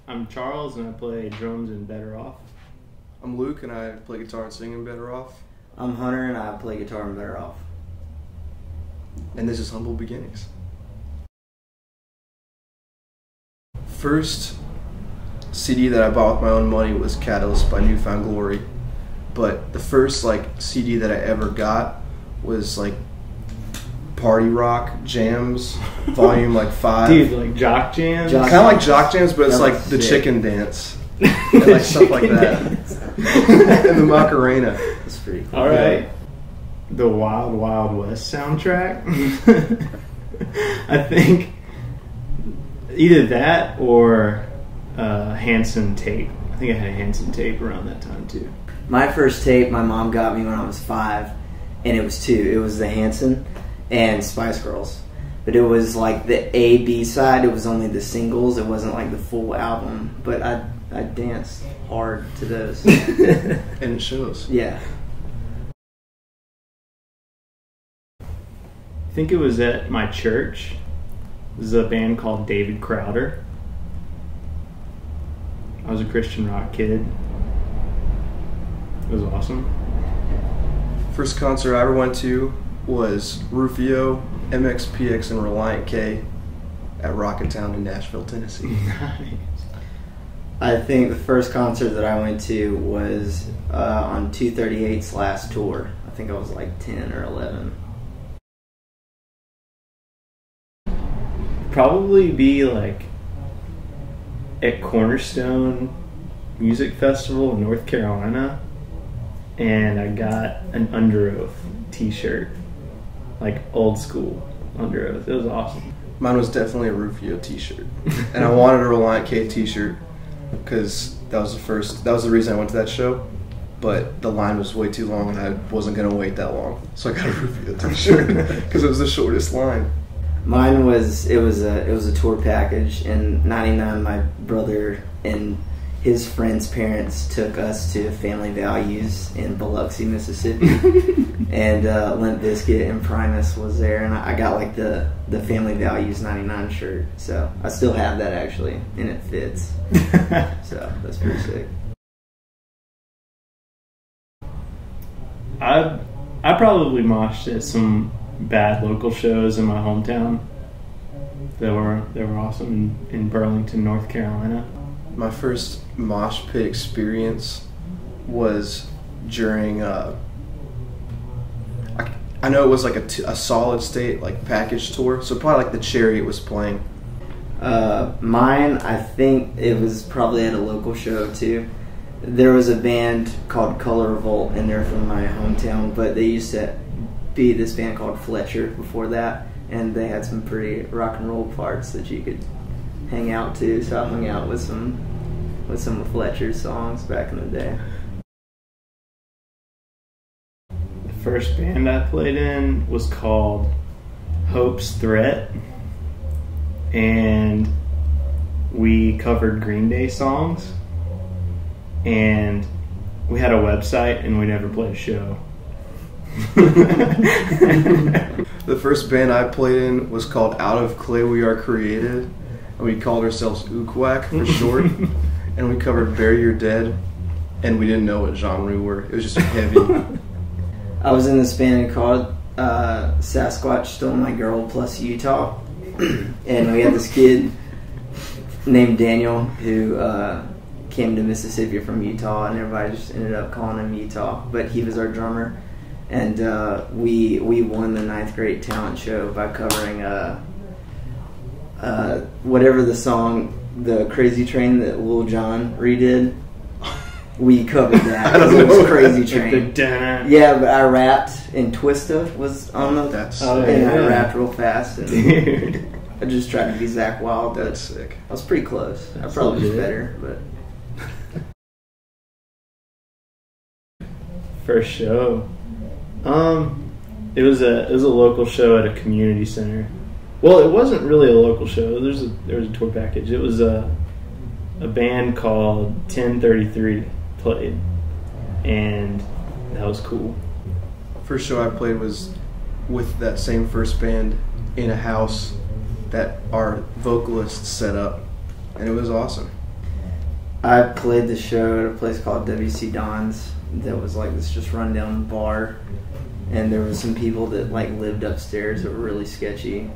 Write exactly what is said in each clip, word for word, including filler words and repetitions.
I'm Charles, and I play drums in Better Off. I'm Luke, and I play guitar and sing in Better Off. I'm Hunter, and I play guitar in Better Off. And this is Humble Beginnings. First C D that I bought with my own money was Catalyst by New Found Glory. But the first like C D that I ever got was like Party Rock Jams, volume like five. Dude, like Jock Jams? Kind of like Jock Jams, but it's That like was the sick. chicken dance. And like stuff like that. And the Macarena. That's pretty cool. All right. The Wild Wild West soundtrack. I think either that or uh, Hanson tape. I think I had a Hanson tape around that time too. My first tape my mom got me when I was five, and it was two. It was the Hanson and Spice Girls. But it was like the A, B side. It was only the singles. It wasn't like the full album. But I I danced hard to those. And it shows. Yeah. I think it was at my church. This is a band called David Crowder. I was a Christian rock kid. It was awesome. First concert I ever went to was Rufio, M X P X, and Reliant K at Rocketown in Nashville, Tennessee. Nice. I think the first concert that I went to was uh, on two thirty-eight's last tour. I think I was like ten or eleven. Probably be like at Cornerstone Music Festival in North Carolina, and I got an Under Oath t-shirt, like old school Under Oath. It was awesome. Mine was definitely a Rufio t-shirt. And I wanted a Reliant K t-shirt because that was the first, that was the reason I went to that show. But the line was way too long and I wasn't going to wait that long. So I got a Rufio t-shirt because it was the shortest line. Mine was it was a it was a tour package. In ninety-nine, my brother and his friends' parents took us to Family Values in Biloxi, Mississippi, and uh, Limp Bizkit and Primus was there, and I got like the the Family Values ninety-nine shirt, so I still have that actually, and it fits. So that's pretty sick. I I probably moshed at some bad local shows in my hometown that were that were awesome in, in Burlington, North Carolina. My first mosh pit experience was during, uh, I, I know it was like a, t- a Solid State like package tour, so probably like the Chariot was playing. Uh, mine, I think it was probably at a local show too. There was a band called Color Revolt, and they're from my hometown, but they used to be this band called Fletcher before that, and they had some pretty rock and roll parts that you could hang out to. So I hung out with some with some of Fletcher's songs back in the day. The first band I played in was called Hope's Threat, and we covered Green Day songs, and we had a website and we never played a show. The first band I played in was called Out of Clay We Are Created, and we called ourselves Ookwak for short, and we covered Bury Your Dead, and we didn't know what genre we were. It was just heavy. I was in this band called uh, Sasquatch Stole My Girl plus Utah, and we had this kid named Daniel who uh, came to Mississippi from Utah, and everybody just ended up calling him Utah, but he was our drummer. And uh, we we won the ninth grade talent show by covering uh, uh, whatever the song, the Crazy Train that Lil Jon redid. We covered that. I don't It was know. Crazy Train. The Yeah, but I rapped, and Twista was on the. That's Oh, sick. and yeah. I rapped real fast. And Dude. I just tried to be Zach Wild, but That's sick. I was pretty close. I That's probably was legit. better, but. First show. Um, it was a it was a local show at a community center. Well, it wasn't really a local show. There's a there was a tour package. It was a a band called ten thirty-three played, and that was cool. First show I played was with that same first band in a house that our vocalist set up, and it was awesome. I played the show at a place called W C Don's that was like this just rundown bar, and there was some people that like lived upstairs that were really sketchy.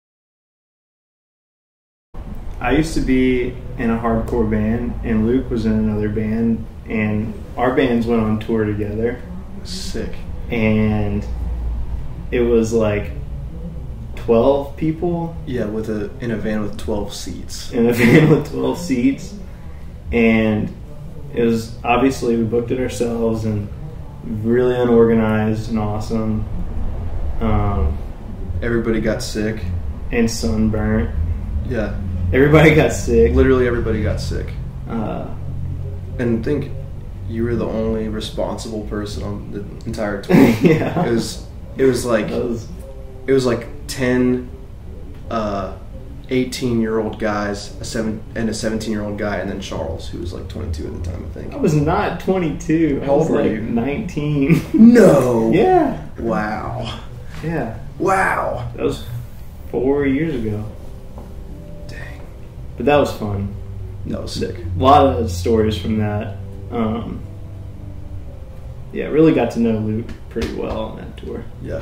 I used to be in a hardcore band, and Luke was in another band, and our bands went on tour together. Sick. And it was like twelve people Yeah, with a in a van with twelve seats. in a van with twelve seats, and it was obviously we booked it ourselves and really unorganized and awesome, um, Everybody got sick. and sunburnt. Yeah, Everybody got sick. literally everybody got sick. Uh, And I think you were the only responsible person on the entire tour. yeah, It was it was like that was it was like ten uh eighteen year old guys, a seven and a seventeen year old guy, and then Charles, who was like twenty-two at the time, I I think. was not twenty-two. I How was old were like you? nineteen. No. Yeah, Wow. yeah. Wow. That was four years ago. Dang. But that was fun. That was sick. A lot of stories from that. Um, yeah, really got to know Luke pretty well on that tour. Yeah.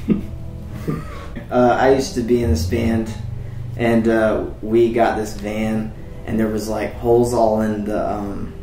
Uh, I used to be in this band, and uh, we got this van, and there was like holes all in the um,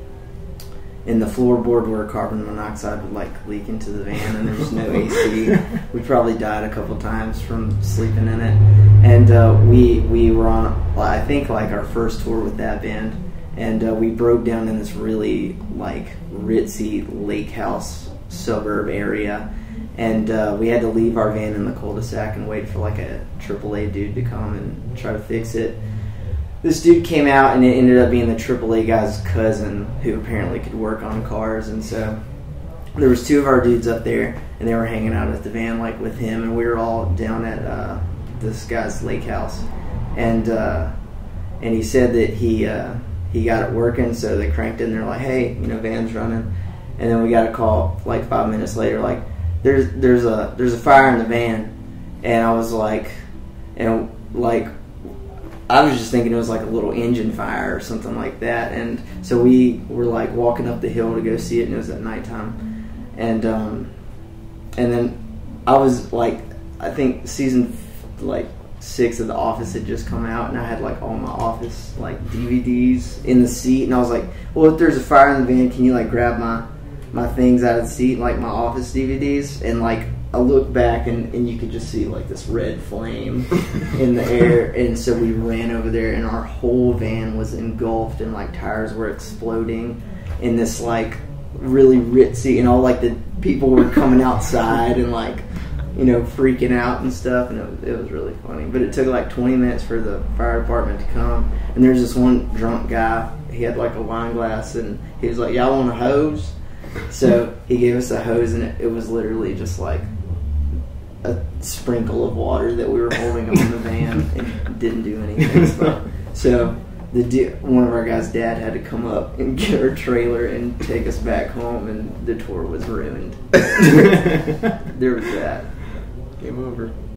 in the floorboard where carbon monoxide would like leak into the van, and there was no A C. We probably died a couple times from sleeping in it, and uh, we we were on I think like our first tour with that band, and uh, we broke down in this really like ritzy lake house suburb area. And uh, we had to leave our van in the cul-de-sac and wait for like a triple A dude to come and try to fix it. This dude came out, and it ended up being the triple A guy's cousin, who apparently could work on cars. And so there was two of our dudes up there, and they were hanging out at the van like with him, and we were all down at uh, this guy's lake house. And uh, and he said that he uh, he got it working, so they cranked in. They're like, hey, you know, van's running. And then we got a call like five minutes later, like, There's there's a there's a fire in the van, and I was like, and like, I was just thinking it was like a little engine fire or something like that, and so we were like walking up the hill to go see it, and it was at nighttime, and um, and then I was like, I think season like six of The Office had just come out, and I had like all my Office like D V Ds in the seat, and I was like, well, if there's a fire in the van, can you like grab my my things out of the seat, like my Office D V Ds? And like I looked back, and, and you could just see like this red flame in the air, and so we ran over there, and our whole van was engulfed, and like tires were exploding in this like really ritzy, and all like the people were coming outside and like, you know, freaking out and stuff, and it was, it was really funny. But it took like twenty minutes for the fire department to come, and there's this one drunk guy, he had like a wine glass, and he was like, y'all want a hose? So he gave us a hose, and it, it was literally just like a sprinkle of water that we were holding on the van, and it didn't do anything. So, so the one of our guys' dad had to come up and get our trailer and take us back home, and the tour was ruined. There was that. Game over.